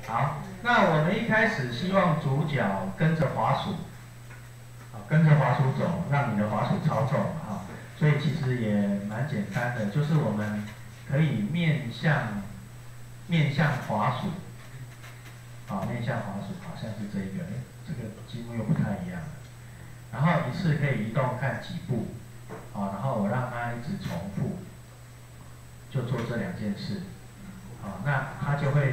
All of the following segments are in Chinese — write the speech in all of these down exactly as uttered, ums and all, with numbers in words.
好，那我们一开始希望主角跟着滑鼠，啊，跟着滑鼠走，让你的滑鼠操纵啊，所以其实也蛮简单的，就是我们可以面向面向滑鼠，啊，面向滑鼠，好像是这一个，哎，这个积木又不太一样了。然后一次可以移动看几步，啊，然后我让它一直重复，就做这两件事，啊，那它就会。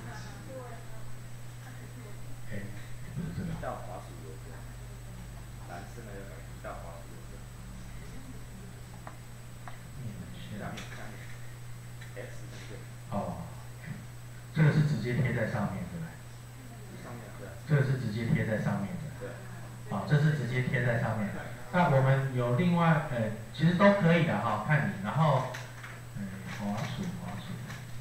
不是这个。 到滑鼠右边，蓝色那个到滑鼠右边。下面下面 ，X 那个。 哦，这个是直接贴在上面，对不对？ 上面对。 这个是直接贴在上面的。 对。 好，这是直接贴在上面。那我们有另外，呃，其实都可以的哈，看你，然后，嗯，滑鼠滑鼠。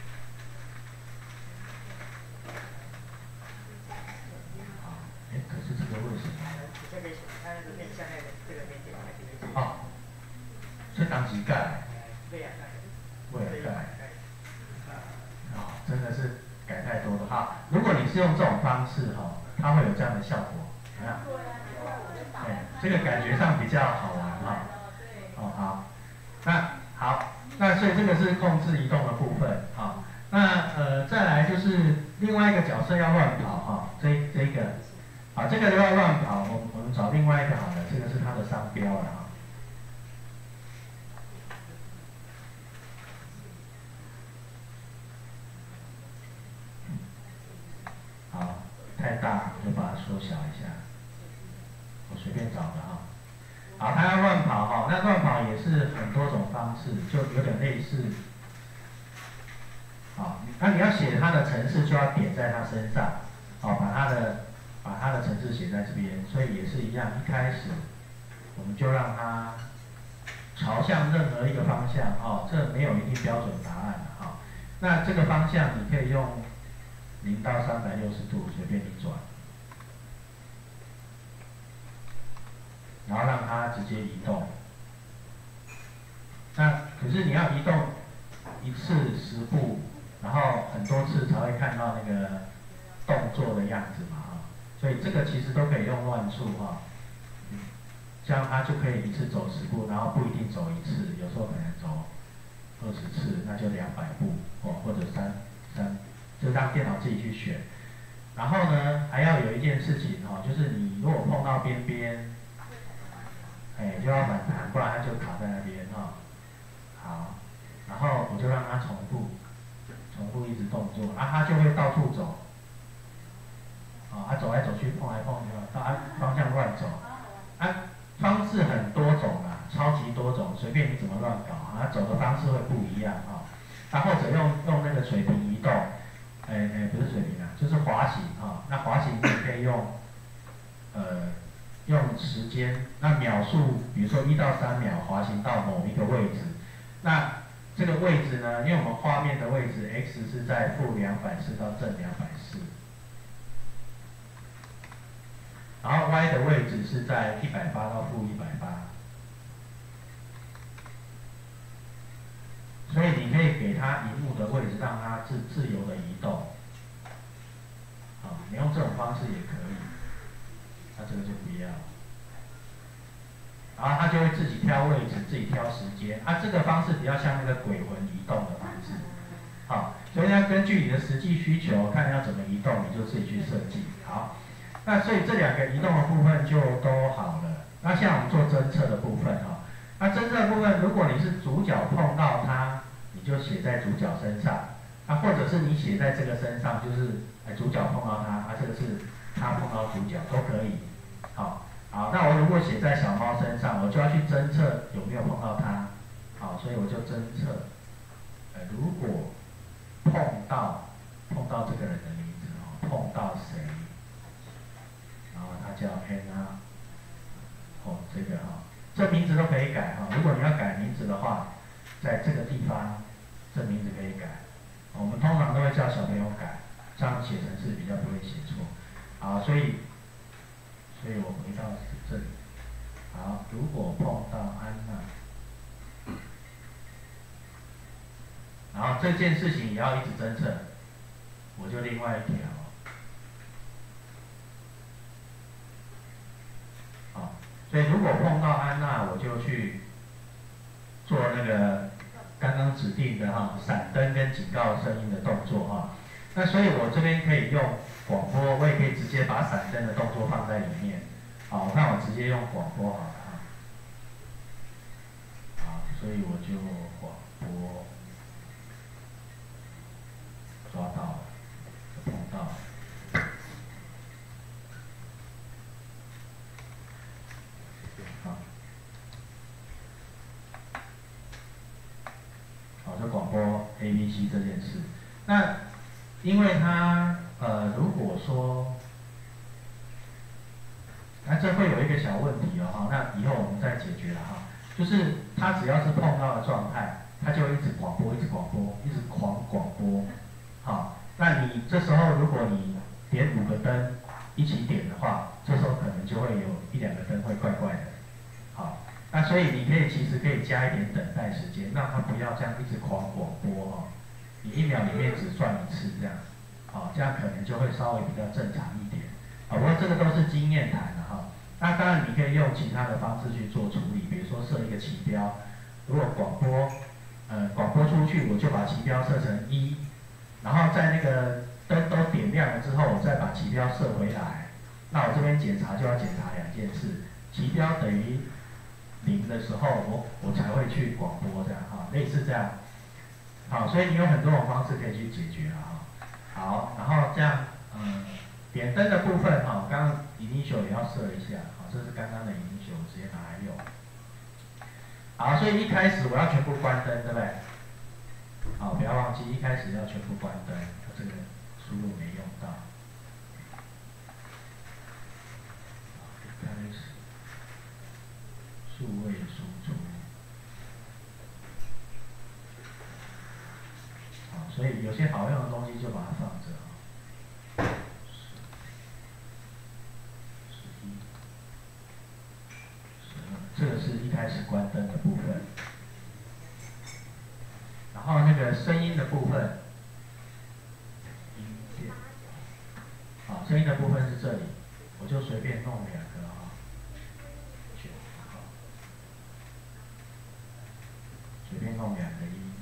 哎，可是这个为什么？ 这个它那个面向那个这个面点还是没。 哦，这当几盖？ 对呀。 为了盖。啊，真的是改太多了哈。如果你是用这种方式哈，它会有这样的效果，怎么样？对，这个感觉上比较好玩哈。哦，好，那好，那所以这个是控制移动的部分啊。那呃，再来就是另外一个角色要乱跑哈，这这个。好，这个都要乱跑，我我们找另外一个好了，这个是它的商标了哈。好，太大就把它缩小一下，我随便找的哈。好，它要乱跑哈，那乱跑也是很多种方式，就有点类似。好，那你要写它的程式，就要点在它身上，好，把它的。把它的程式写在这边，所以也是一样。一开始我们就让它朝向任何一个方向，哦，这没有一定标准答案的哈、哦。那这个方向你可以用零到三百六十度随便你转，然后让它直接移动。那可是你要移动一次十步，然后很多次才会看到那个动作的样子嘛。所以这个其实都可以用乱数哈，嗯，这样它就可以一次走十步，然后不一定走一次，有时候可能走二十次，那就两百步哦，或者三三，就让电脑自己去选。然后呢，还要有一件事情哈，就是你如果碰到边边，哎，就要反弹，不然它就卡在那边哈。好，然后我就让它重复，重复一直动作，啊，它就会到处走。啊，他走来走去，碰来碰去，到啊方向乱走，啊方式很多种啊，超级多种，随便你怎么乱搞，啊走的方式会不一样啊，啊或者用用那个水平移动，哎哎不是水平啊，就是滑行啊，那滑行你也可以用，呃用时间，那秒数，比如说一到三秒滑行到某一个位置，那这个位置呢，因为我们画面的位置 x 是在负两百四到正两百四。然后 y 的位置是在一百八到负一百八，所以你可以给它萤幕的位置，让它自自由的移动。好，你用这种方式也可以，那这个就不要。然后它就会自己挑位置，自己挑时间。啊，这个方式比较像那个鬼魂移动的方式。好，所以要根据你的实际需求，看要怎么移动，你就自己去设计。好。那所以这两个移动的部分就都好了。那像我们做侦测的部分哈，那侦测的部分，如果你是主角碰到它，你就写在主角身上。那或者是你写在这个身上，就是哎主角碰到它，啊这个是它碰到主角都可以。好，好，那我如果写在小猫身上，我就要去侦测有没有碰到它。好，所以我就侦测，呃如果碰到碰到这个人的名字哦，碰到谁？然后它叫 N 啊，哦，这个哈、哦，这名字都可以改哈、哦。如果你要改名字的话，在这个地方，这名字可以改。我们通常都会叫小朋友改，这样写程式比较不会写错。好，所以，所以我回到这里。好，如果碰到安娜，然后这件事情也要一直侦测，我就另外一条。 所以如果碰到安娜，我就去做那个刚刚指定的哈闪灯跟警告声音的动作哈。那所以我这边可以用广播，我也可以直接把闪灯的动作放在里面。好，那我直接用广播好了哈。好，所以我就广播抓到了，碰到了。好，好，这广播 A B C 这件事，那因为它呃，如果说那这会有一个小问题哦，哈，那以后我们再解决了哈。就是它只要是碰到的状态，它就一直广播，一直广播，一直狂广播。好，那你这时候如果你点五个灯一起点的话，这时候可能就会有一两个灯会怪怪的。好，那所以你可以其实可以加一点等待时间，让它不要这样一直狂广播哦。你一秒里面只算一次这样，好，这样可能就会稍微比较正常一点。好，不过这个都是经验谈的哈。那当然你可以用其他的方式去做处理，比如说设一个起标，如果广播，呃，广播出去，我就把起标设成一，然后在那个灯都点亮了之后，我再把起标设回来。那我这边检查就要检查两件事，起标等于零的时候，我我才会去广播这样哈，类似这样。好，所以你有很多种方式可以去解决了哈。好，然后这样，嗯。点灯的部分哈，刚刚 initial 也要设一下，好，这是刚刚的 initial， 我直接拿来用。好，所以一开始我要全部关灯，对不对？好，不要忘记一开始要全部关灯，这个输入没用到。一开始数位输出。好，所以有些好用的东西就把它放着。这个是一开始关灯的部分，然后那个声音的部分，音变，好，声音的部分是这里，我就随便弄两个啊，九号，随便弄两个音，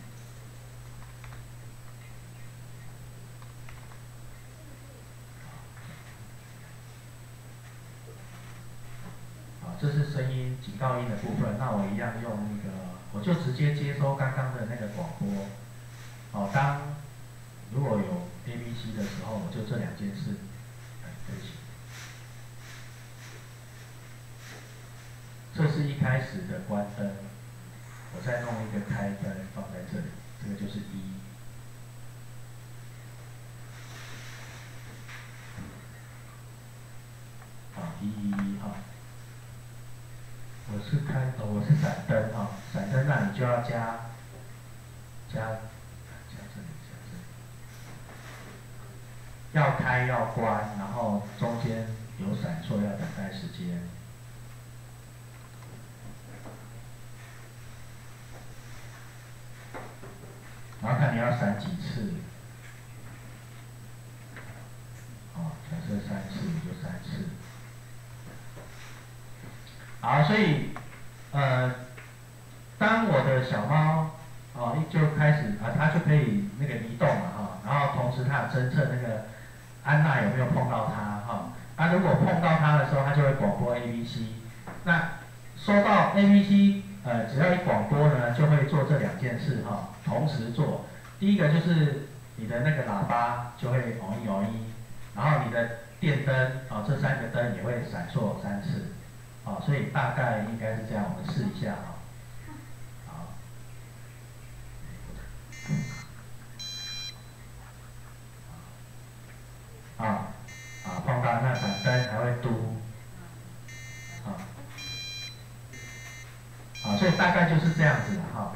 好，这是声音警告音的部分，那我一样用那个，我就直接接收刚刚的那个广播。好，当如果有 A B C 的时候，我就这两件事，哎，对不起，这是一开始的关灯，我再弄一个开灯放在这里，这个就是一。好，一一一哈。我是开，哦，我是闪灯哈，闪灯那你就要加加加这里加这里，要开要关，然后中间有闪烁要等待时间。然后看你要闪几次，哦，假设三次你就三次。好，所以，呃，当我的小猫，哦，就开始啊，它就可以那个移动了哈，然后同时它有侦测那个安娜有没有碰到它哈，那如果碰到它的时候，它就会广播 A B C， 那收到 A B C， 呃，只要一广播呢，就会做这两件事哈，同时做。第一个就是你的那个喇叭就会哦一哦一，然后你的电灯啊，这三个灯也会闪烁三次。好，所以大概应该是这样，我们试一下哈。好，啊啊，碰到那盏灯还会嘟，啊，啊，所以大概就是这样子了哈。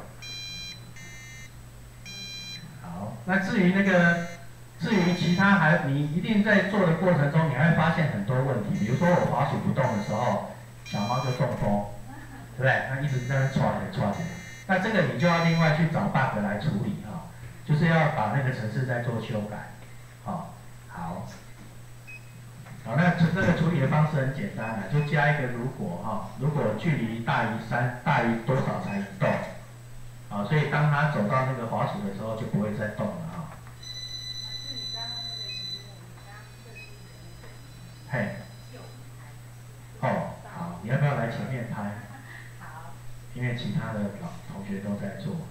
好，那至于那个，至于其他还，你一定在做的过程中，你还会发现很多问题，比如说我滑鼠不动的时候。小猫就中风，对不对？那一直在那刷起来刷起来，那这个你就要另外去找 bug 来处理哈，就是要把那个程式再做修改，好，好， 好，那这那个处理的方式很简单啊，就加一个如果哈，如果距离大于三大于多少才移动，啊，所以当它走到那个滑鼠的时候就不会再动了哈。嘿，哦，好，你要不要来前面拍？ 好。 因为其他的老同学都在做。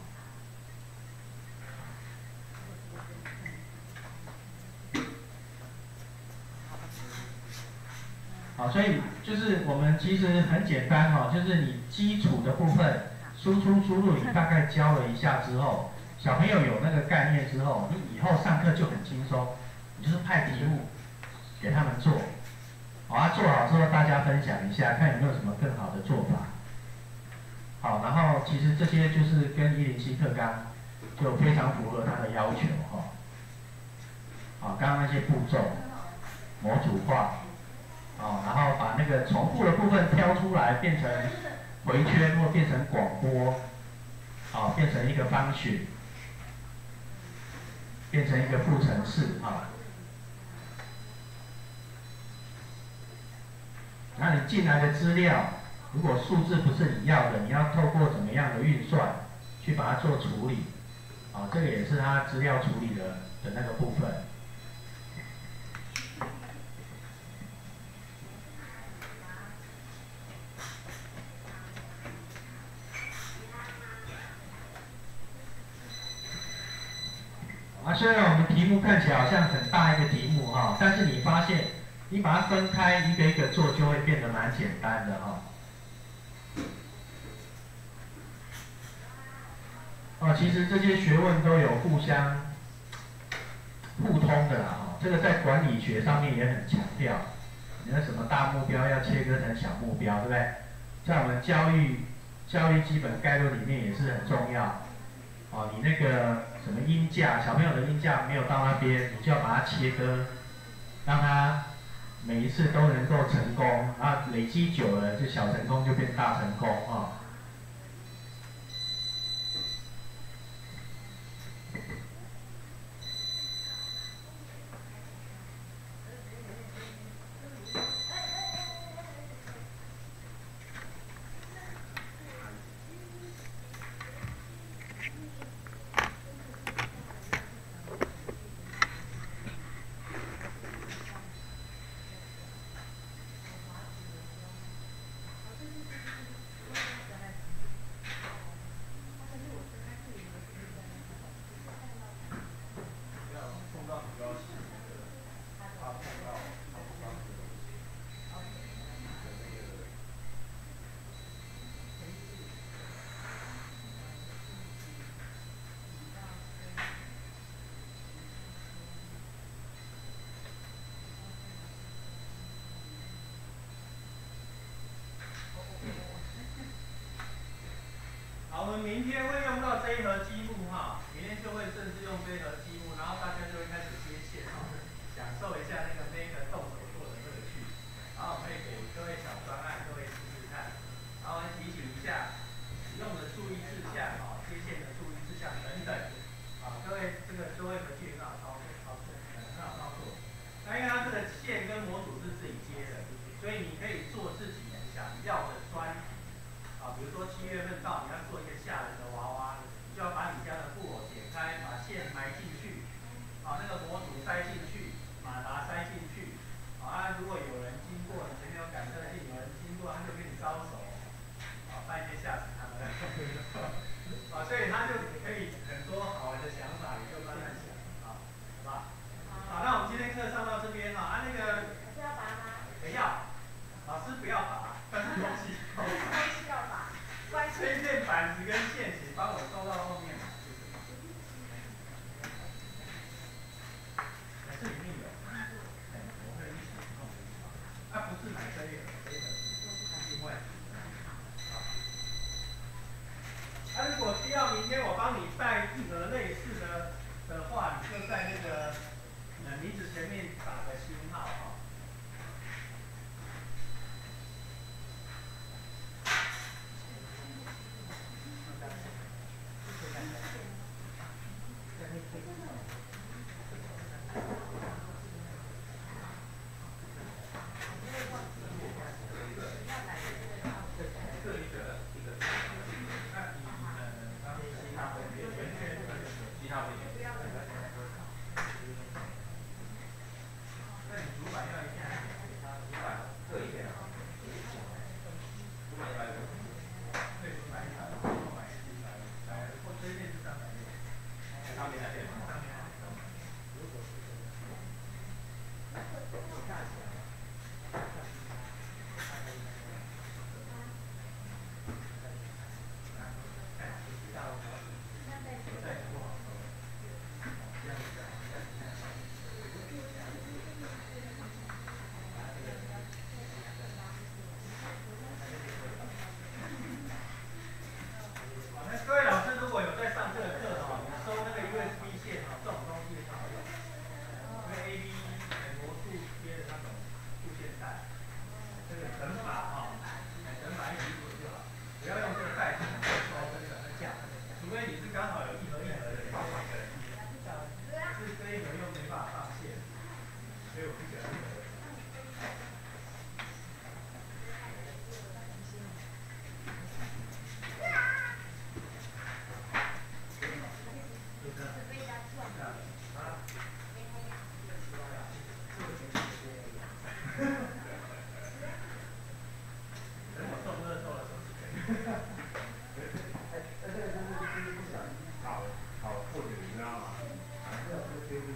好，所以就是我们其实很简单哈、哦，就是你基础的部分输出输入你大概教了一下之后，小朋友有那个概念之后，你以后上课就很轻松，你就是派题目给他们做，好啊，做好之后大家分享一下，看有没有什么更好的做法。好，然后其实这些就是跟一零七课纲就非常符合它的要求哈、哦。好，刚刚那些步骤，模组化。哦，然后把那个重复的部分挑出来，变成回圈或变成广播，哦，变成一个方选，变成一个副程式啊。那你进来的资料，如果数字不是你要的，你要透过怎么样的运算去把它做处理，啊、哦，这个也是它资料处理的的那个部分。啊，虽然我们题目看起来好像很大一个题目哈，但是你发现你把它分开一个一个做，就会变得蛮简单的哈。哦，其实这些学问都有互相互通的啦哈，这个在管理学上面也很强调，你的什么大目标要切割成小目标，对不对？在我们教育教育基本概论里面也是很重要。哦，你那个什么音架，小朋友的音架没有到那边，你就要把它切割，让他每一次都能够成功，然后累积久了，就小成功就变大成功啊。哦好，我们明天会用到这一盒积木哈，明天就会正式用这一盒积木，然后大家就会开始接线哈，享受一下那个 Maker 动手做的乐趣。然后我会给各位小专案，各位试试看，然后提醒一下使用的注意事项啊，接线的注意事项等等。啊，各位这个就会回去很好操作，操作很好操作。那因为它这个线跟模组是自己接的，所以你可以做自己想要的专题。啊，比如说七月份到，你要做一个吓人的娃娃，你就要把你家的布偶解开，把线埋进去，啊，那个模组塞进去，马达塞进去，啊，如果有人经过，你前面有感测器，有人经过，他就跟你招手，啊，半夜吓死他们，啊，所以他就可以很多好玩的想法，你就慢慢想，啊，好吧？好，那我们今天课上到这边了，啊，那个是要拔吗？ 不要，老师不要拔，但是东西。 东西要拔。 这片板子跟线，请帮我收到后面。哎，这里面有，哎，我会一起弄一下。啊，不是买这一盒，这一盒是另外。好。啊，如果需要明天我帮你带一盒类似的的话，你就在那个呃名字前面打个星号哈。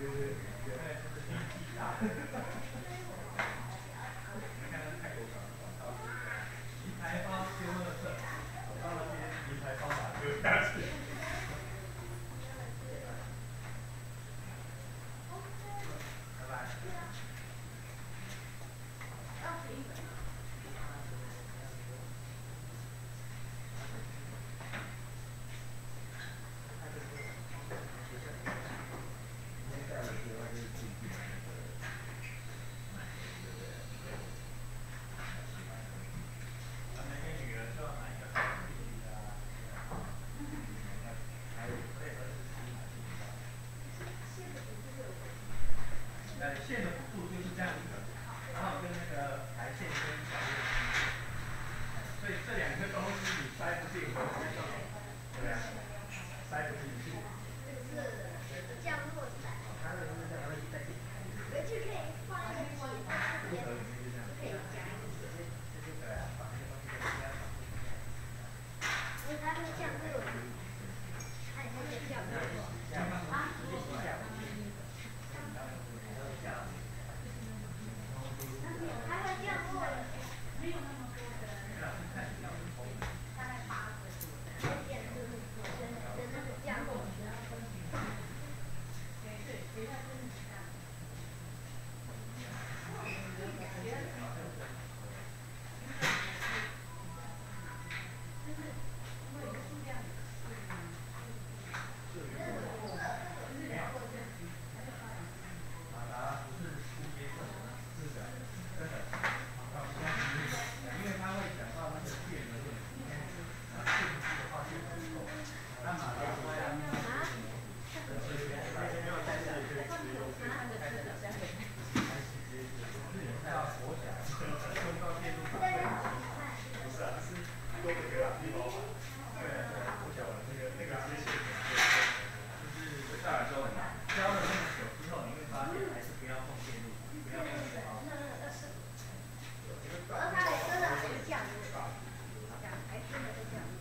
对，原来就是地气大。你看那泰国广告，名牌包丢垃圾，走到那边名牌包把它丢下去。拜拜。呃，线的辅助就是这样子的，然后跟那个排线跟小叶，所以这两个东西你塞不进去，对啊，塞不进去。 是降落伞， 它的那个还会再进。 回去可以放一个吉他， 不可以就这样。 可以夹一个。 对啊，把那个东西给加上。 因为它是降落伞，它也是降落伞啊。它会降落的，没有那么多的，大概八个左右。会变速度，真的真的是降落的。对对，别的真的是这样。 马达不是出接色的，是的，真的。因为它会讲到那个电的问题，那电机的话就不够，那马达说要。没有在这里可以直接用这个开始讲。是你要国小用到电路板会。不是啊，是多个给它地方嘛。对啊对啊，国小的那个那个接线就是下来之后很难。教了那么久之后，你会发现还是不要碰电路，不要碰电路。 而它还真的还是降落，这样还真的是降落。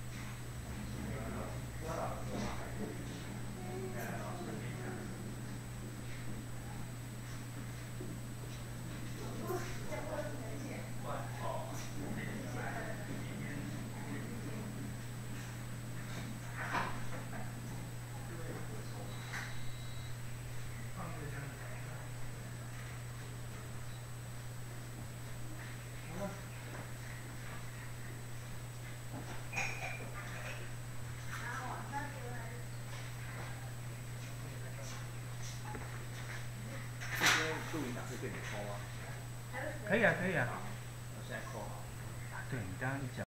录音档是给你抠吗？ 可以啊，可以啊。 我现在抠好。 对你刚刚一讲。